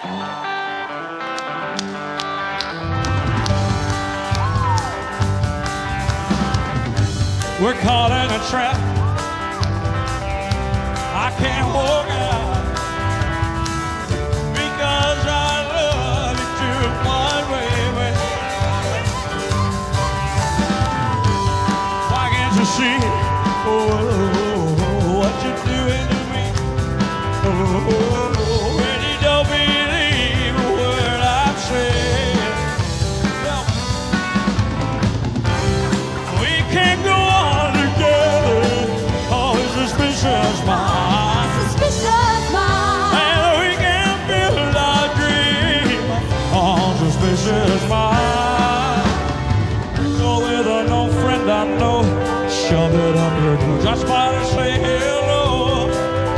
We're caught in a trap. I can't walk out because I love you too much, baby. Why can't you see what you're doing to me? When you don't believe a word I've said. We can't go on together. Oh, it's suspicious mind. Suspicious mind. And we can build our dream on suspicious mind. So with a no friend I know, shove it up your nose. Just try to say hello.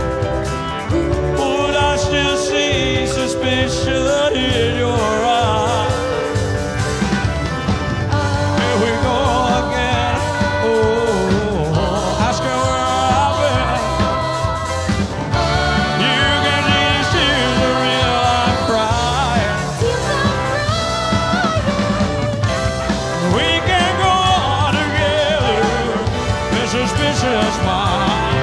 But I still see suspicion in your eyes. Here we go again. Oh, ask her where I've been. You can see these tears are real, I'm crying. We can go on together, this suspicious mind.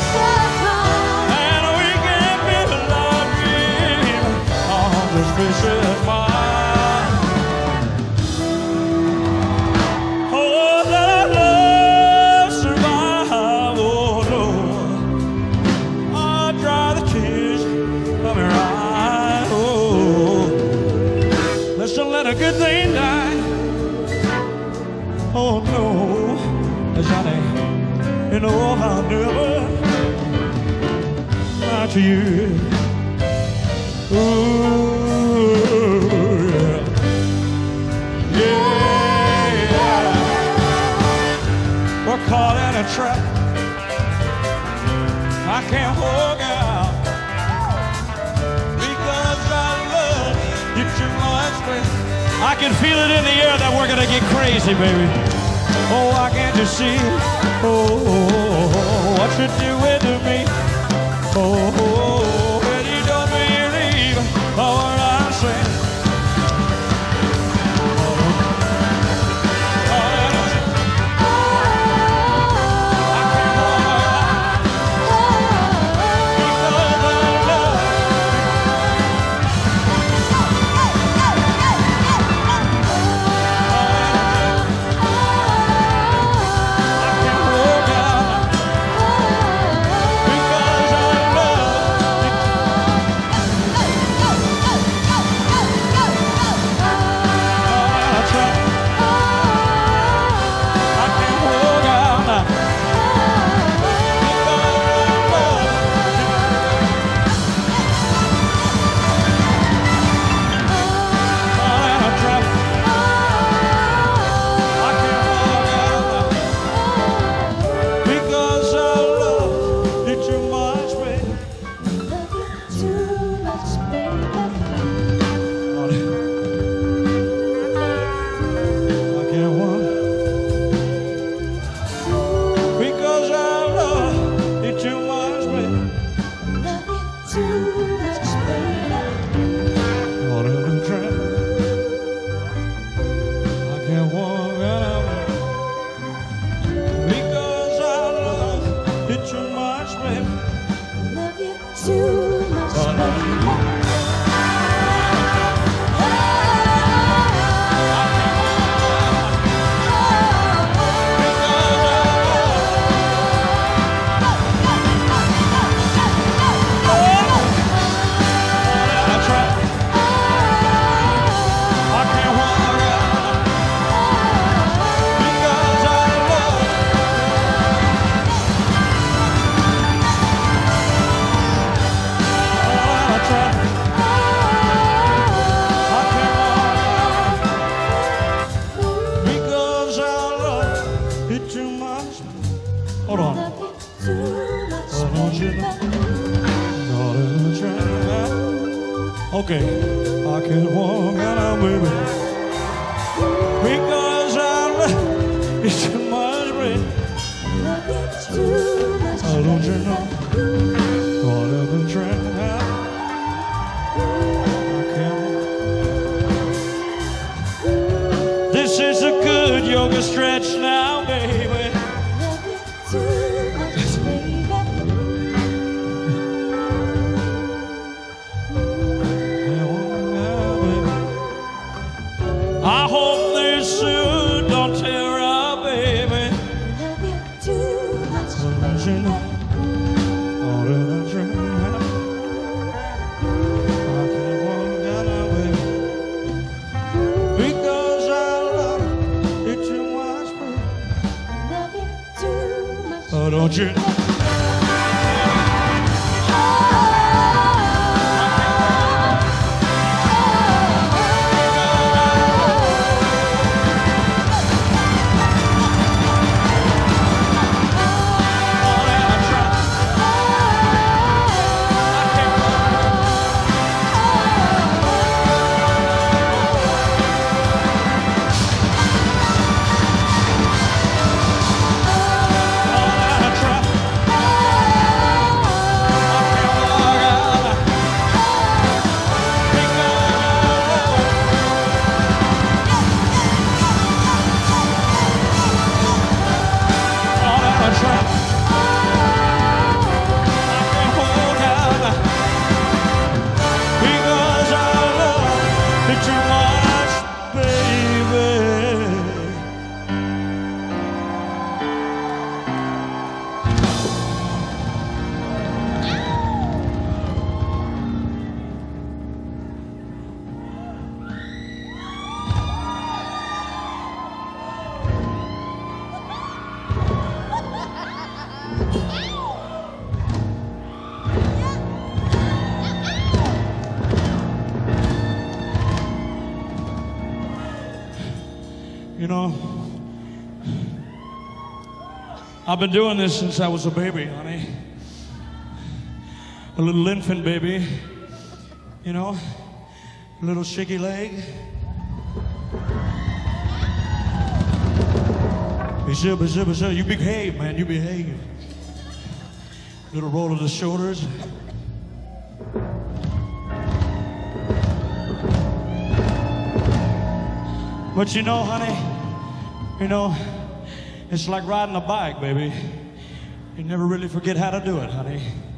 And we can build our dream on suspicious mind. Oh, let love survive, oh Lord. I'll dry the tears from your eyes, oh. Let's don't let a good thing die. Oh no, Johnny, you know I'll never lie to you. Ooh, yeah, yeah. We're caught in a trap. I can't walk out because I love you too much, baby. I can feel it in the air that we're gonna get crazy, baby. Oh, I can't you see? Oh, what you doing to me? Oh, when you don't believe what I'm saying. Okay, I can't walk out, baby, because I love you too much, baby. Oh, don't you know? Whatever try, Don't you? You know, I've been doing this since I was a baby, honey. A little infant baby, you know, a little shaky leg. You behave, man, you behave. Little roll of the shoulders. But you know, honey, you know, it's like riding a bike, baby. You never really forget how to do it, honey.